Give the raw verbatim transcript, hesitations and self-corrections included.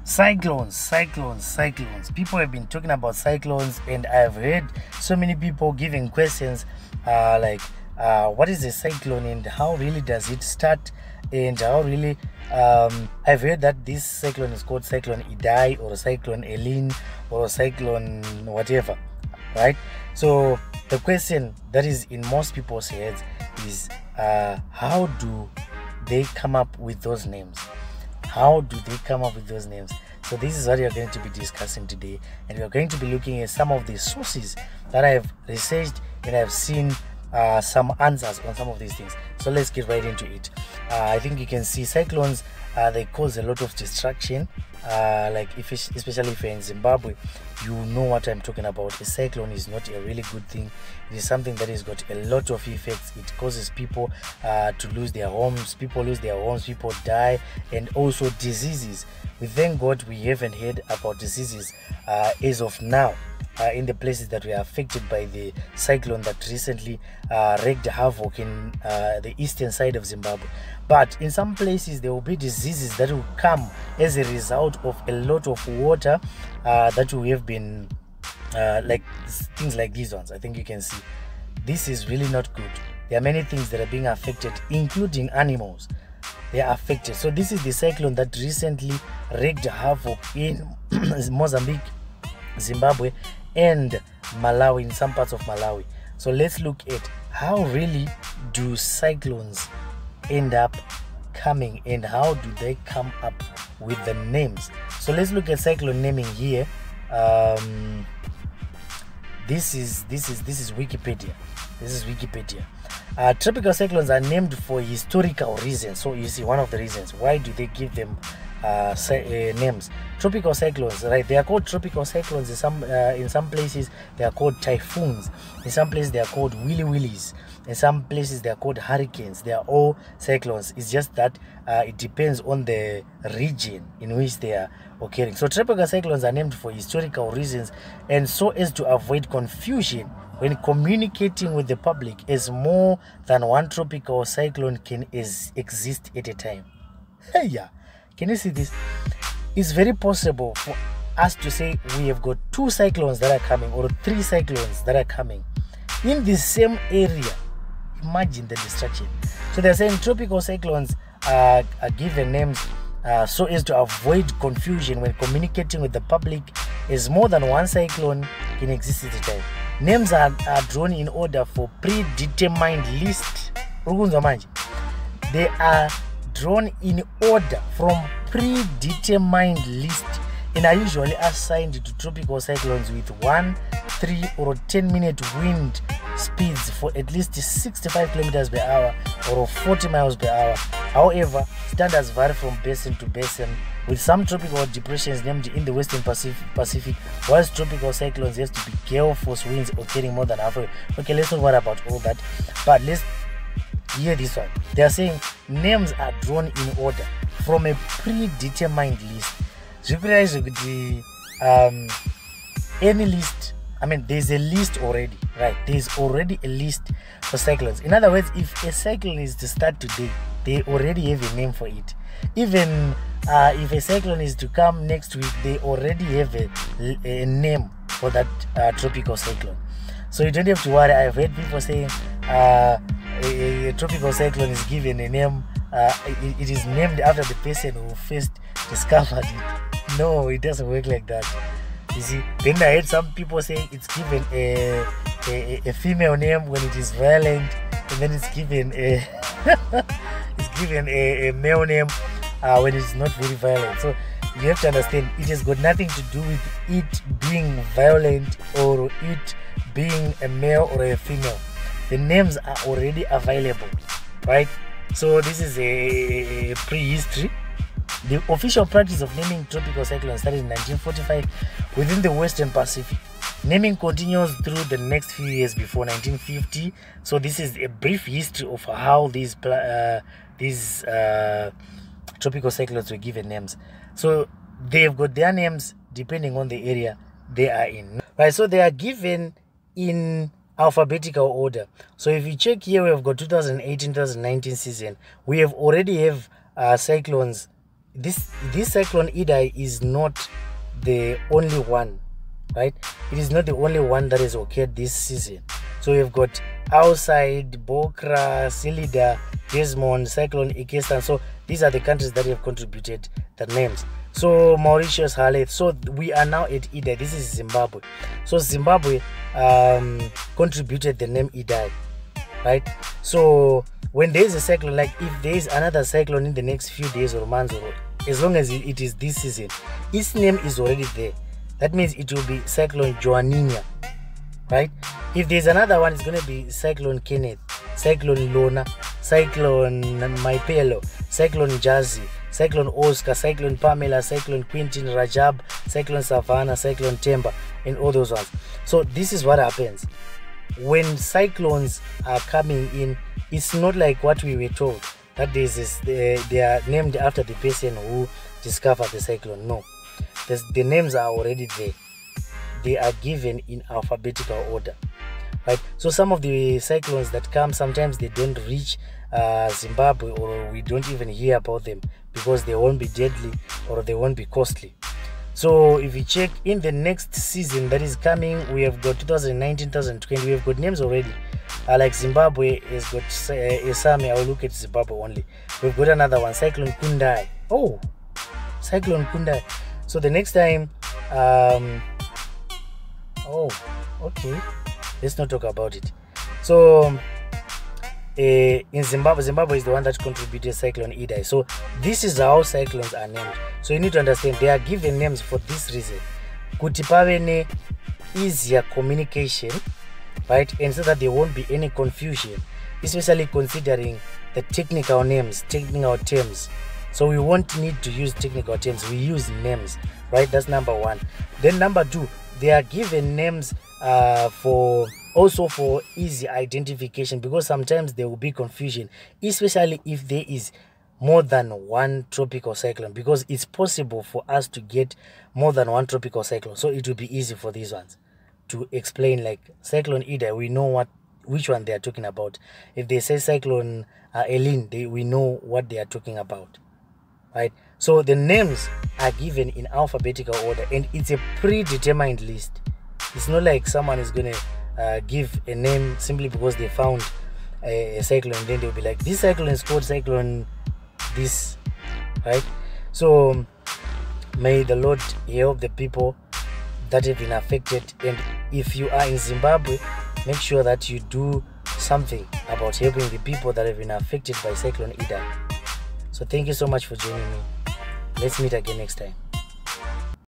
Cyclones, cyclones, cyclones. People have been talking about cyclones, and I've heard so many people giving questions uh, like, uh, what is a cyclone and how really does it start? And how really, um, I've heard that this cyclone is called Cyclone Idai or Cyclone Elin or Cyclone whatever, right? So the question that is in most people's heads is, uh, how do they come up with those names? How do they come up with those names? So this is what we are going to be discussing today, and we are going to be looking at some of the sources that I have researched and I've seen uh, some answers on some of these things. So let's get right into it. Uh, I think you can see cyclones, uh, they cause a lot of destruction. Uh, like if it's, especially if you're in Zimbabwe, you know what I'm talking about. A cyclone is not a really good thing. It is something that has got a lot of effects. It causes people uh, to lose their homes. People lose their homes. People die, and also diseases. We thank God we haven't heard about diseases uh, as of now. Uh, in the places that were affected by the cyclone that recently uh, wreaked havoc in uh, the eastern side of Zimbabwe. But in some places there will be diseases that will come as a result of a lot of water uh, that we have been uh, like things like these ones. I think you can see this is really not good. There are many things that are being affected, including animals. They are affected. So this is the cyclone that recently wreaked havoc in Mozambique, Zimbabwe, and Malawi, in some parts of Malawi. So let's look at how really do cyclones end up coming and how do they come up with the names. So let's look at cyclone naming here. Um, this is this is this is Wikipedia. This is Wikipedia. Uh, tropical cyclones are named for historical reasons. So you see, one of the reasons why do they give them uh, uh, names. Tropical cyclones, right? They are called tropical cyclones. In some uh, in some places they are called typhoons. In some places they are called willy willies. In some places they are called hurricanes. They are all cyclones. It's just that uh, it depends on the region in which they are occurring. So tropical cyclones are named for historical reasons, and so as to avoid confusion when communicating with the public, as more than one tropical cyclone can is, exist at a time. Hey, yeah. Can you see this? It's very possible for us to say we have got two cyclones that are coming or three cyclones that are coming in the same area. Imagine the destruction. So they're saying tropical cyclones uh, are given names uh, so as to avoid confusion when communicating with the public, as more than one cyclone can exist at a time. Names are, are drawn in order for predetermined list. They are drawn in order from predetermined list and are usually assigned to tropical cyclones with one, three, or ten minute wind speeds for at least sixty-five kilometers per hour or forty miles per hour. However, standards vary from basin to basin, with some tropical depressions named in the Western Pacific, Pacific whilst tropical cyclones have to be gale force winds occurring more than halfway. Okay, let's not worry about all that, but let's hear this one. They are saying names are drawn in order from a predetermined list. Um, any list, I mean, there's a list already, right? There's already a list for cyclones. In other words, if a cyclone is to start today, they already have a name for it. Even uh, if a cyclone is to come next week, they already have a, a name for that uh, tropical cyclone. So you don't have to worry. I've heard people saying uh, a, a tropical cyclone is given a name. Uh, it, it is named after the person who first discovered it. No, it doesn't work like that. You see, then I heard some people say it's given a, a, a female name when it is violent, and then it's given a it's given a, a male name uh, when it's not very violent. So you have to understand, it has got nothing to do with it being violent or it being a male or a female. The names are already available, right? So this is a, a prehistory. The official practice of naming tropical cyclones started in nineteen forty-five within the Western Pacific. Naming continues through the next few years before nineteen fifty. So this is a brief history of how these uh, these uh, tropical cyclones were given names. So they've got their names depending on the area they are in. Right, so they are given in alphabetical order. So if you check here, we have got two thousand eighteen two thousand nineteen season. We have already have uh, cyclones this this cyclone Idai is not the only one, right? It is not the only one that has occurred this season. So we've got outside Bokra, Silida, Desmond, Cyclone Ikestan. So these are the countries that have contributed the names. So Mauritius, Haleth. So we are now at Idai. This is Zimbabwe. So Zimbabwe um, contributed the name Idai, right? So when there is a cyclone, like if there is another cyclone in the next few days or months, or as long as it is this season, its name is already there. That means it will be Cyclone Joanina, right? If there's another one, it's going to be Cyclone Kenneth, Cyclone Lona, Cyclone Maipelo, Cyclone Jazzy, Cyclone Oscar, Cyclone Pamela, Cyclone Quintin, Rajab, Cyclone Savannah, Cyclone Temba, and all those ones. So this is what happens when cyclones are coming in. It's not like what we were told, that this is they, they are named after the person who discovered the cyclone. No, There's, the names are already there. They are given in alphabetical order, right? So some of the cyclones that come, sometimes they don't reach uh, Zimbabwe, or we don't even hear about them because they won't be deadly or they won't be costly. So if you check in the next season that is coming, we have got two thousand nineteen, twenty twenty, we have got names already. Uh, like Zimbabwe has got uh, Isami. I will look at Zimbabwe only. We've got another one, Cyclone Kundai. Oh, Cyclone Kundai. So the next time, um, oh, okay, let's not talk about it. So uh, in Zimbabwe, Zimbabwe is the one that contributed Cyclone Idai. So this is how cyclones are named. So you need to understand they are given names for this reason. Kuti pave ne easier communication, right? And so that there won't be any confusion, especially considering the technical names, technical terms. So we won't need to use technical terms, we use names, right? That's number one. Then number two, they are given names uh, for also for easy identification, because sometimes there will be confusion, especially if there is more than one tropical cyclone, because it's possible for us to get more than one tropical cyclone. So it will be easy for these ones to explain, like Cyclone Idai, we know what which one they are talking about. If they say Cyclone uh, Elin, they, we know what they are talking about, right? So the names are given in alphabetical order, and it's a predetermined list. It's not like someone is going to uh, give a name simply because they found a, a cyclone, and then they'll be like, this cyclone is called Cyclone this, right? So may the Lord help the people that have been affected, and if you are in Zimbabwe, make sure that you do something about helping the people that have been affected by Cyclone Idai. So thank you so much for joining me. Let's meet again next time.